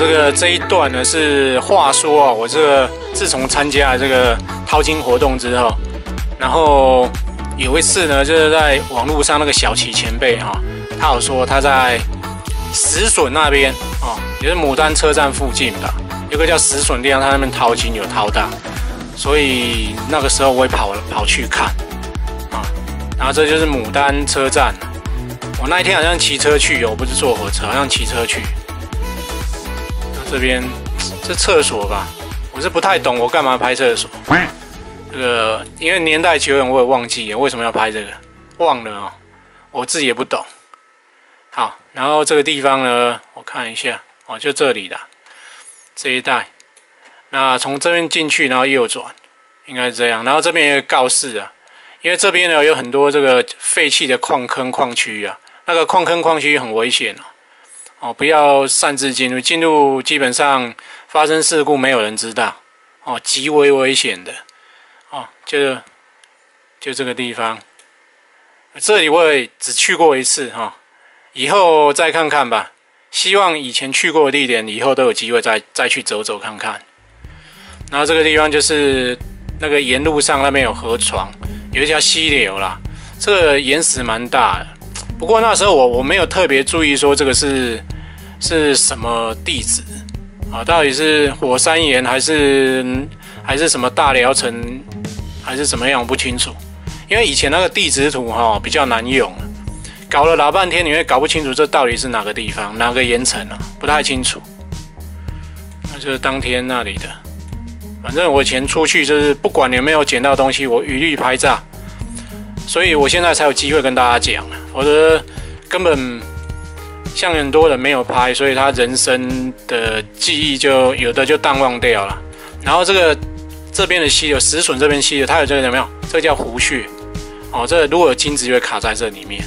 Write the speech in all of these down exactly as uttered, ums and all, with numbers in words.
这个这一段呢是话说啊，我这个自从参加了这个淘金活动之后，然后有一次呢，就是在网络上那个小齐前辈哈、哦，他有说他在石笋那边哦，也是牡丹车站附近吧，有个叫石笋地方，他那边淘金有淘到，所以那个时候我也跑跑去看啊、哦，然后这就是牡丹车站。我那一天好像骑车去，我不是坐火车，好像骑车去。那这边是厕所吧？我是不太懂，我干嘛拍厕所？这个因为年代久远，我也忘记了为什么要拍这个，忘了哦，我自己也不懂。好，然后这个地方呢，我看一下哦，就这里啦，这一带。那从这边进去，然后右转，应该是这样。然后这边有一个告示啊，因为这边呢有很多这个废弃的矿坑矿区啊。那个矿坑矿区很危险哦，哦，不要擅自进入，进入基本上发生事故没有人知道，哦，极为危险的，哦，就就这个地方，这里我也只去过一次哈、哦，以后再看看吧。希望以前去过的地点，以后都有机会再再去走走看看。然后这个地方就是那个沿路上那边有河床，有一条溪流啦，这个岩石蛮大的。不过那时候我我没有特别注意说这个是是什么地质啊，到底是火山岩还是还是什么大寮层还是怎么样，我不清楚。因为以前那个地质图哈、哦、比较难用，搞了老半天你会搞不清楚这到底是哪个地方哪个岩层啊，不太清楚。那就是当天那里的，反正我以前出去就是不管有没有捡到东西，我一律拍照。所以我现在才有机会跟大家讲，否则根本像很多人没有拍，所以他人生的记忆就有的就淡忘掉了。然后这个这边的溪流，石笋这边溪流，它有这个有没有？这个叫湖穴哦，这个如果有金子就会卡在这里面。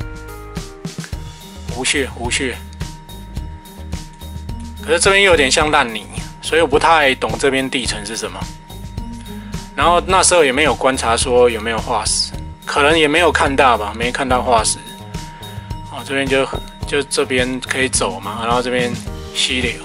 湖穴，湖穴。可是这边又有点像烂泥，所以我不太懂这边地层是什么。然后那时候也没有观察说有没有化石。可能也没有看到吧，没看到化石。哦，这边就就这边可以走嘛，然后这边溪流。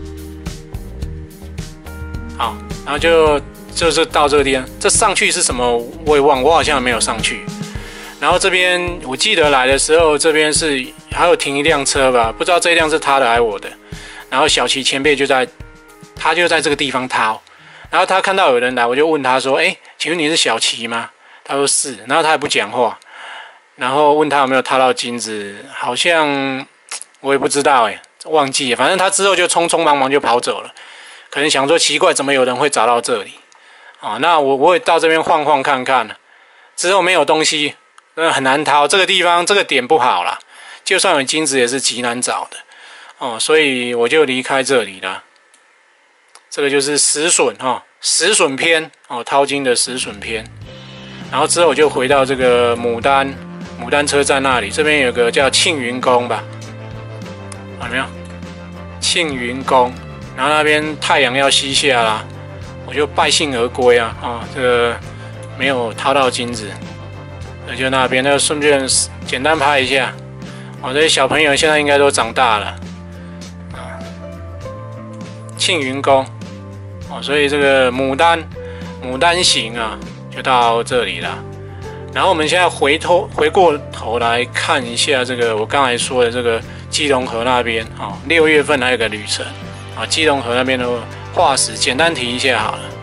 好，然后就就是到这个地方，这上去是什么我也忘，我好像没有上去。然后这边我记得来的时候，这边是还有停一辆车吧，不知道这一辆是他的还是我的。然后小齐前辈就在，他就在这个地方掏。然后他看到有人来，我就问他说：“哎，请问你是小齐吗？”他说是，然后他也不讲话，然后问他有没有掏到金子，好像我也不知道哎，忘记了，反正他之后就匆匆忙忙就跑走了，可能想说奇怪，怎么有人会找到这里啊？那我我也到这边晃晃看看，之后没有东西，很难掏，这个地方这个点不好啦，就算有金子也是极难找的哦，所以我就离开这里了。这个就是石笋哈，石笋篇哦，淘金的石笋篇。然后之后我就回到这个牡丹牡丹车站那里，这边有个叫庆云宫吧，有没有？庆云宫，然后那边太阳要西下啦，我就败兴而归啊！啊、哦，这个没有掏到金子，那就那边，那就顺便简单拍一下。哦，这些小朋友现在应该都长大了啊。庆云宫，哦，所以这个牡丹牡丹行啊。就到这里了，然后我们现在回头回过头来看一下这个我刚才说的这个基隆河那边啊，六月份还有个旅程啊，基隆河那边的化石简单提一下好了。